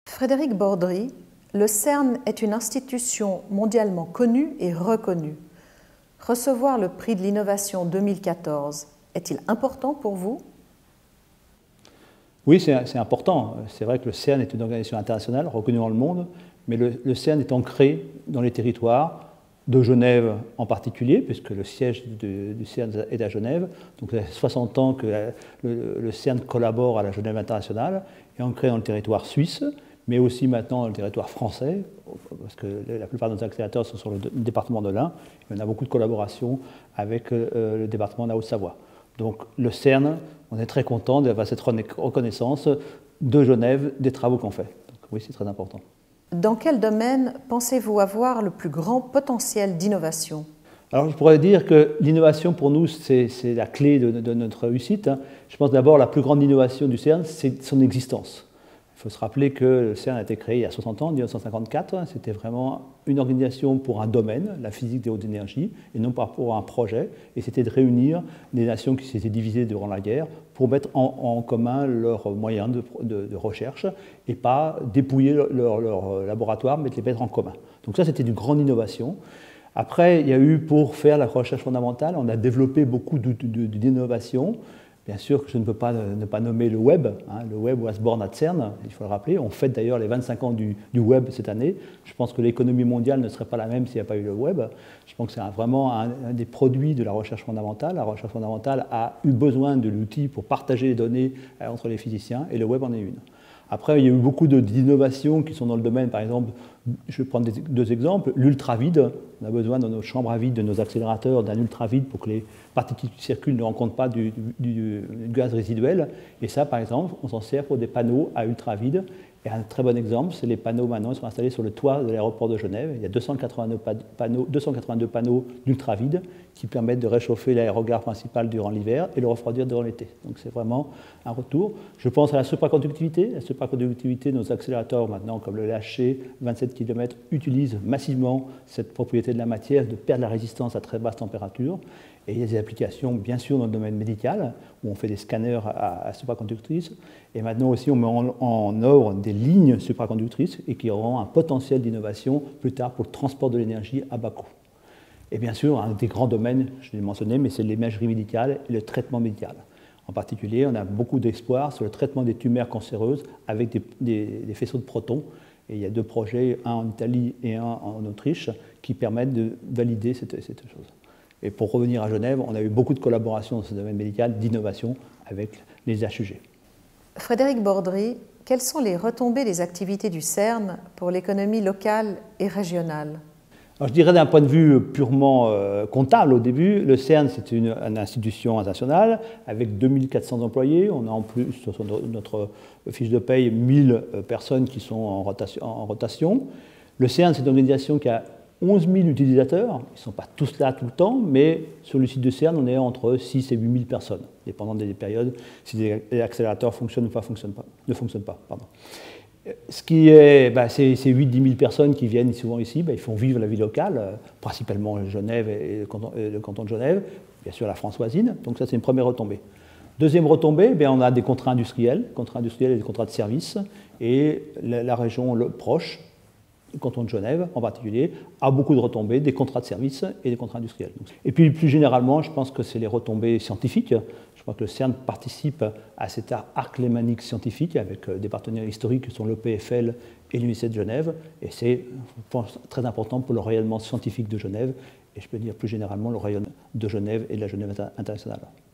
Frédéric Bordry, le CERN est une institution mondialement connue et reconnue. Recevoir le prix de l'innovation 2014, est-il important pour vous? Oui, c'est important. C'est vrai que le CERN est une organisation internationale reconnue dans le monde, mais le CERN est ancré dans les territoires de Genève en particulier, puisque le siège du CERN est à Genève. Donc, il y a 60 ans que le CERN collabore à la Genève internationale, est ancré dans le territoire suisse, mais aussi maintenant dans le territoire français, parce que la plupart de nos accélérateurs sont sur le département de l'Ain. On a beaucoup de collaboration avec le département de la Haute-Savoie. Donc le CERN, on est très content d'avoir cette reconnaissance de Genève des travaux qu'on fait. Donc, oui, c'est très important. Dans quel domaine pensez-vous avoir le plus grand potentiel d'innovation? Alors je pourrais dire que l'innovation pour nous, c'est la clé de notre réussite. Je pense d'abord la plus grande innovation du CERN, c'est son existence. Il faut se rappeler que le CERN a été créé il y a 60 ans, en 1954. C'était vraiment une organisation pour un domaine, la physique des hautes énergies, et non pas pour un projet. Et c'était de réunir des nations qui s'étaient divisées durant la guerre pour mettre en commun leurs moyens de recherche et pas dépouiller leur laboratoire, mais de les mettre en commun. Donc ça, c'était une grande innovation. Après, il y a eu, pour faire la recherche fondamentale, on a développé beaucoup d'innovations. Bien sûr que je ne peux pas ne pas nommer le web. Le web was born at CERN, il faut le rappeler. On fête d'ailleurs les 25 ans du web cette année. Je pense que l'économie mondiale ne serait pas la même s'il n'y a pas eu le web. Je pense que c'est vraiment un des produits de la recherche fondamentale. La recherche fondamentale a eu besoin de l'outil pour partager les données entre les physiciens, et le web en est une. Après, il y a eu beaucoup d'innovations qui sont dans le domaine, par exemple, je vais prendre deux exemples. L'ultravide, on a besoin dans nos chambres à vide, de nos accélérateurs, d'un ultravide pour que les particules qui circulent ne rencontrent pas du gaz résiduel. Et ça, par exemple, on s'en sert pour des panneaux à ultravide. Et un très bon exemple, c'est les panneaux maintenant qui sont installés sur le toit de l'aéroport de Genève. Il y a 282 panneaux d'ultravide qui permettent de réchauffer l'aérogare principal durant l'hiver et le refroidir durant l'été. Donc c'est vraiment un retour. Je pense à la supraconductivité. La supraconductivité, nos accélérateurs maintenant, comme le LHC 27 km, utilisent massivement cette propriété de la matière de perdre la résistance à très basse température. Et il y a des applications, bien sûr, dans le domaine médical, où on fait des scanners à supraconductrices. Et maintenant aussi, on met en œuvre des lignes supraconductrices et qui auront un potentiel d'innovation plus tard pour le transport de l'énergie à bas coût. Et bien sûr, un des grands domaines, je l'ai mentionné, mais c'est l'imagerie médicale et le traitement médical. En particulier, on a beaucoup d'espoir sur le traitement des tumeurs cancéreuses avec des faisceaux de protons. Et il y a deux projets, un en Italie et un en Autriche, qui permettent de valider cette chose. Et pour revenir à Genève, on a eu beaucoup de collaborations dans ce domaine médical, d'innovation avec les HUG. Frédéric Bordry, quelles sont les retombées des activités du CERN pour l'économie locale et régionale? Alors, je dirais d'un point de vue purement comptable au début, le CERN c'est une institution internationale avec 2400 employés. On a en plus sur notre fiche de paye 1000 personnes qui sont en rotation. Le CERN c'est une organisation qui a 11 000 utilisateurs, ils ne sont pas tous là tout le temps, mais sur le site de CERN, on est entre 6 et 8 000 personnes, dépendant des périodes, si les accélérateurs fonctionnent ou ne fonctionnent pas. Pardon. Ce qui est, ces 8-10 000 personnes qui viennent souvent ici, ils font vivre la vie locale, principalement Genève et le canton de Genève, bien sûr la France voisine, donc ça c'est une première retombée. Deuxième retombée, on a des contrats industriels et des contrats de services, et la région proche, le canton de Genève en particulier, a beaucoup de retombées, des contrats de services et des contrats industriels. Et puis plus généralement, je pense que c'est les retombées scientifiques. Je crois que le CERN participe à cet arc lémanique scientifique avec des partenaires historiques qui sont l'EPFL et l'Université de Genève. Et c'est, je pense, très important pour le rayonnement scientifique de Genève et je peux dire plus généralement le rayonnement de Genève et de la Genève internationale.